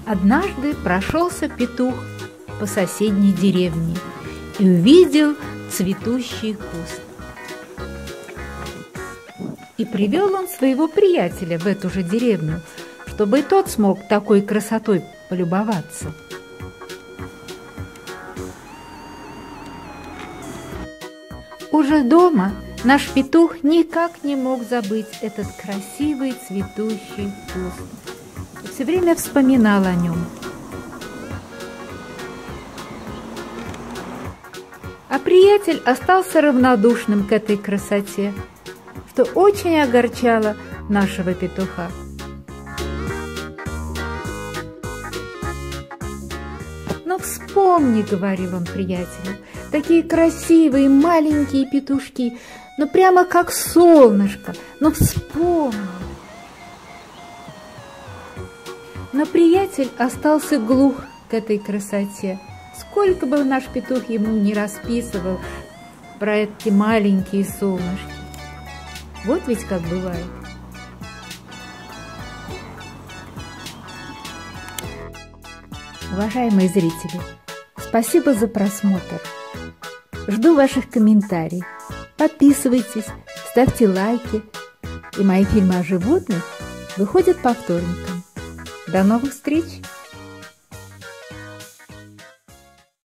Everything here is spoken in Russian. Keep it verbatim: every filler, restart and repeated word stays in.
Однажды прошелся петух по соседней деревне и увидел цветущий куст. И привел он своего приятеля в эту же деревню, чтобы и тот смог такой красотой полюбоваться. Уже дома наш петух никак не мог забыть этот красивый цветущий куст и все время вспоминал о нем. А приятель остался равнодушным к этой красоте, что очень огорчало нашего петуха. «Но вспомни, — говорил он приятелю, — такие красивые маленькие петушки, ну прямо как солнышко, ну вспомни!» Но приятель остался глух к этой красоте. Сколько бы наш петух ему не расписывал про эти маленькие солнышки. Вот ведь как бывает. Уважаемые зрители, спасибо за просмотр. Жду ваших комментариев. Подписывайтесь, ставьте лайки. И мои фильмы о животных выходят по вторникам. До новых встреч!